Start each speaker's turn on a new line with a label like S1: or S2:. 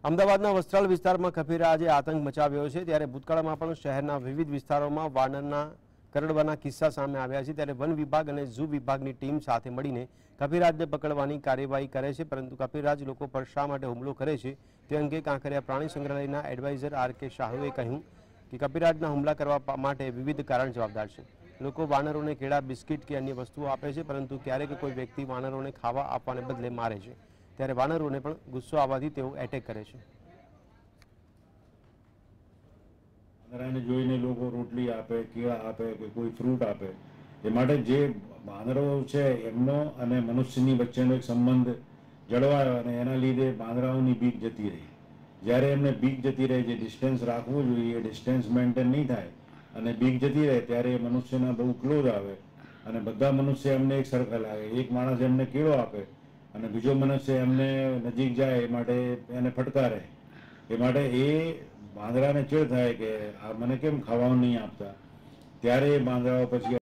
S1: અમદાવાદના વસ્ત્રાલ વિસ્તારમાં કફીરાજે આતંક મચાવ્યો છે। ત્યારે ભૂતકાળમાં પણ શહેરના વિવિધ વિસ્તારોમાં વાનરના કરડવાના કિસ્સા સામે આવ્યા છે। ત્યારે વન વિભાગ અને ઝૂ વિભાગની ટીમ સાથે મળીને કફીરાજને પકડવાની કાર્યવાહી કરે છે, પરંતુ કફીરાજ લોકો પર શા માટે હુમલો કરે છે તે અંગે કાંકરિયા પ્રાણી સંગ્રહાલયના એડવાઇઝર આર.કે. શાહુએ કહ્યું કે કફીરાજના હુમલા કરવા માટે વિવિધ કારણ જવાબદાર છે। લોકો વાનરોને કેળા, બિસ્કિટ કે અન્ય વસ્તુઓ આપે છે, પરંતુ ક્યારેક કોઈ વ્યક્તિ વાનરોને ખાવા આપવાને બદલે મારે છે। ત્યારે વાનરોને પણ ગુસ્સો આવવાથી તેઓ એટેક કરે છે।
S2: વાનરાને જોઈને લોકો રોટલી આપે, કેળા આપે કે કોઈ ફ્રૂટ આપે, એ માટે જે વાનરો છે એમનો અને મનુષ્યની વચ્ચેનો એક સંબંધ જળવાયો અને એના લીધે વાંદરાઓની બીક જતી રહી। જ્યારે એમને બીક જતી રહે, જે ડિસ્ટન્સ રાખવું જોઈએ એ ડિસ્ટન્સ મેન્ટેન નહીં થાય અને બીક જતી રહે, ત્યારે મનુષ્યના બહુ ક્લોઝ આવે અને બધા મનુષ્ય એમને એક સરખા લાગે। એક માણસ એમને કેળો આપે અને બીજો મનુષ્ય એમને નજીક જાય એ માટે એને ફટકારે, એ માટે એ વાંદરાને ચેડ થાય કે આ મને કેમ ખાવાનું નહીં આપતા, ત્યારે એ વાંદરાઓ પછી